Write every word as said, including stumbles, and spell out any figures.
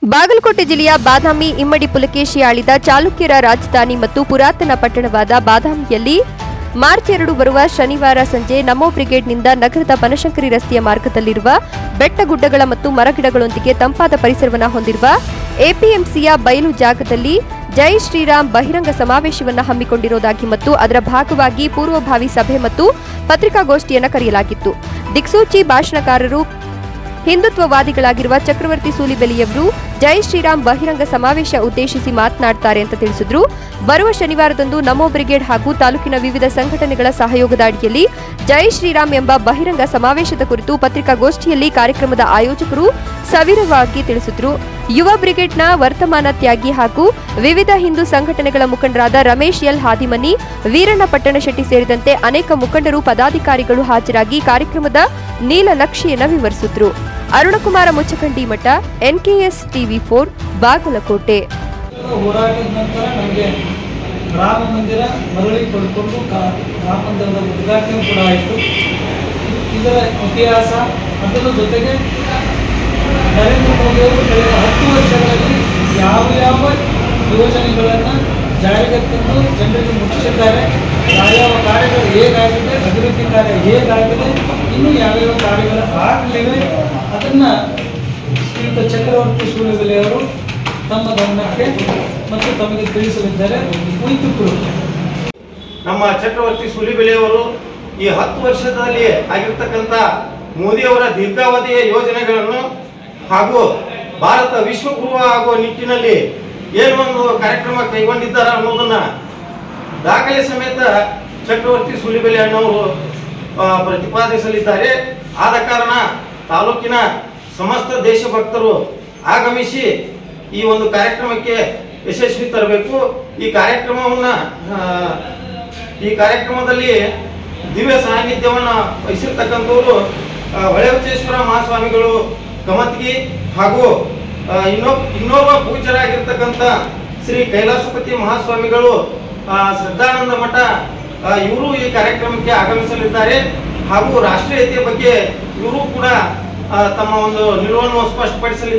ಬಾಗಲಕೋಟೆ ಜಿಲ್ಲೆಯ ಬಾದಾಮಿ ಇಮ್ಮಡಿ ಪುಲಕೇಶಿ ಆಳಿದ ಚಾಲುಕ್ಯರ ರಾಜಧಾನಿ ಮತ್ತು ಪುರಾತನ ಪಟ್ಟಣವಾದ ಬಾದಾಮಿಯಲ್ಲಿ ಮಾರ್ಚ್ ಎರಡು ಬರುವ ಶನಿವಾರ ಸಂಜೆ ನಮೋ ಬ್ರಿಗೇಡ್ನಿಂದ ನಗರದ ಬನಶಂಕರಿ ರಸ್ತೆಯ ಮಾರ್ಗದಲ್ಲಿರುವ ಬೆಟ್ಟಗುಡ್ಡಗಳ ಮತ್ತು ಮರಗಿಡಗಳೊಂದಿಗೆ ತಂಪಾದ ಪರಿಸರವನ್ನು ಹೊಂದಿರುವ ಎಪಿಎಂಸಿಯ ಬಯಲು ಜಾಗದಲ್ಲಿ ಜೈ ಶ್ರೀರಾಮ್ ಬಹಿರಂಗ ಸಮಾವೇಶವನ್ನು ಹಮ್ಮಿಕೊಂಡಿರುವುದಾಗಿ ಮತ್ತು ಅದರ ಭಾಗವಾಗಿ ಪೂರ್ವಭಾವಿ ಸಭೆ ಮತ್ತು ಪತ್ರಿಕಾಗೋಷ್ಠಿಯನ್ನು ಕರೆಯಲಾಗಿತ್ತು. ದಿಕ್ಸೂಚಿ ಭಾಷಣಕಾರರು ಹಿಂದುತ್ವವಾದಿಗಳಾಗಿರುವ ಚಕ್ರವರ್ತಿ ಸೂಲಿಬೆಲೆಯವರು ಜೈ ಶ್ರೀರಾಮ್ ಬಹಿರಂಗ ಸಮಾವೇಶ ಉದ್ದೇಶಿಸಿ ಮಾತನಾಡುತ್ತಾರೆ ಅಂತ ತಿಳಿಸಿದ್ರು. ಬರುವ ಶನಿವಾರದಂದು ನಮೋ ಬ್ರಿಗೇಡ್ ಹಾಗೂ ತಾಲೂಕಿನ ವಿವಿಧ ಸಂಘಟನೆಗಳ ಸಹಯೋಗದ ಅಡಿಯಲ್ಲಿ ಜೈ ಶ್ರೀರಾಮ್ ಎಂಬ ಬಹಿರಂಗ ಸಮಾವೇಶದ ಕುರಿತು ಪತ್ರಿಕಾಗೋಷ್ಠಿಯಲ್ಲಿ ಕಾರ್ಯಕ್ರಮದ ಆಯೋಜಕರು ಸವಿರವಾಗಿ ತಿಳಿಸಿದ್ರು. ಯುವ ಬ್ರಿಗೇಡ್ನ ವರ್ತಮಾನ ತ್ಯಾಗಿ ಹಾಗೂ ವಿವಿಧ ಹಿಂದೂ ಸಂಘಟನೆಗಳ ಮುಖಂಡರಾದ ರಮೇಶ್ ಎಲ್ ಹಾದಿಮನಿ, ವೀರಣ್ಣ ಪಟ್ಟಣಶೆಟ್ಟಿ ಸೇರಿದಂತೆ ಅನೇಕ ಮುಖಂಡರು ಪದಾಧಿಕಾರಿಗಳು ಹಾಜರಾಗಿ ಕಾರ್ಯಕ್ರಮದ ನೀಲನಕ್ಷೆಯನ್ನು ವಿವರಿಸಿದ್ರು. ಅರುಣಕುಮಾರ ಮುಚ್ಚಕಂಡಿ ಮಠ, ಎನ್ಕೆಎಸ್ ಟಿವಿ ಫೋರ್, ಬಾಗಲಕೋಟೆ. ಹೋರಾಟದ ನಂತರ ನನಗೆ ರಾಮ ಮಂದಿರ ಮರಳಿ ಪಡ್ಕೊಂಡು ರಾಮ ಮಂದಿರದ ಉದ್ಘಾಟನೆ ಕೂಡ ಆಯಿತು. ಇದರ ಇತಿಹಾಸ ಅದರ ಜೊತೆಗೆ ನರೇಂದ್ರ ಮೋದಿಯವರು ಕಳೆದ ಹತ್ತು ವರ್ಷಗಳಲ್ಲಿ ಯಾವ ಯಾವ ಯೋಜನೆಗಳನ್ನು ಜಾರಿಗೆ ತಂದು ಜನರಿಗೆ ಮುಟ್ಟಿಸಿದ್ದಾರೆ, ಯಾವ್ಯಾವ ಕಾರ್ಯಗಳು ಹೇಗಾಗಿದೆ, ಅಭಿವೃದ್ಧಿ ಕಾರ್ಯ ಹೇಗಾಗಿದೆ, ಇನ್ನೂ ಯಾವ್ಯಾವ ಕಾರ್ಯಗಳು ಆಗಲಿವೆ, ಅದನ್ನು ಶ್ರೀಯುತ ಚಕ್ರವರ್ತಿ ಸೂಲಿಬೆಲೆಯವರು ತಮ್ಮ ಗಮನಕ್ಕೆ ಮತ್ತು ತಮಗೆ ತಿಳಿಸಲಿದ್ದಾರೆ. ಕುಳಿತುಕೊಳ್ಳು. ನಮ್ಮ ಚಕ್ರವರ್ತಿ ಸೂಲಿಬೆಲೆಯವರು ಈ ಹತ್ತು ವರ್ಷದಲ್ಲಿ ಆಗಿರ್ತಕ್ಕಂಥ ಮೋದಿಯವರ ದೀರ್ಘಾವಧಿಯ ಯೋಜನೆಗಳನ್ನು ಹಾಗೂ ಭಾರತ ವಿಶ್ವಗುರು ಆಗುವ ನಿಟ್ಟಿನಲ್ಲಿ ಏನು ಒಂದು ಕಾರ್ಯಕ್ರಮ ಕೈಗೊಂಡಿದ್ದಾರೆ ಅನ್ನೋದನ್ನ ದಾಖಲೆ ಸಮೇತ ಚಕ್ರವರ್ತಿ ಸೂಲಿಬೆಲೆ ಅಣ್ಣವರು ಪ್ರತಿಪಾದಿಸಲಿದ್ದಾರೆ. ಆದ ಕಾರಣ ತಾಲೂಕಿನ ಸಮಸ್ತ ದೇಶಭಕ್ತರು ಆಗಮಿಸಿ ಈ ಒಂದು ಕಾರ್ಯಕ್ರಮಕ್ಕೆ ಯಶಸ್ವಿ ತರಬೇಕು. ಈ ಕಾರ್ಯಕ್ರಮವನ್ನ ಈ ಕಾರ್ಯಕ್ರಮದಲ್ಲಿ ದಿವ್ಯ ಸಾನ್ನಿಧ್ಯವನ್ನು ವಹಿಸಿರ್ತಕ್ಕಂಥವರು ಹೊಳೆಬಸವೇಶ್ವರ ಮಹಾಸ್ವಾಮಿಗಳು ಕಮತ್ಗಿ ಹಾಗೂ ಇನ್ನೊ ಇನ್ನೋರ್ವ ಪೂಜ್ಯರಾಗಿರ್ತಕ್ಕಂಥ ಶ್ರೀ ಕೈಲಾಸಪತಿ ಮಹಾಸ್ವಾಮಿಗಳು ಶ್ರದ್ಧಾನಂದ ಮಠ ಇವರು ಈ ಕಾರ್ಯಕ್ರಮಕ್ಕೆ ಆಗಮಿಸಲಿದ್ದಾರೆ. ಹಾಗೂ ರಾಷ್ಟ್ರೀಯತೆಯ ಬಗ್ಗೆ ಇವರು ಕೂಡ ತಮ್ಮ ಒಂದು ನಿಲುವನ್ನು ಸ್ಪಷ್ಟಪಡಿಸಲಿದ್ದಾರೆ.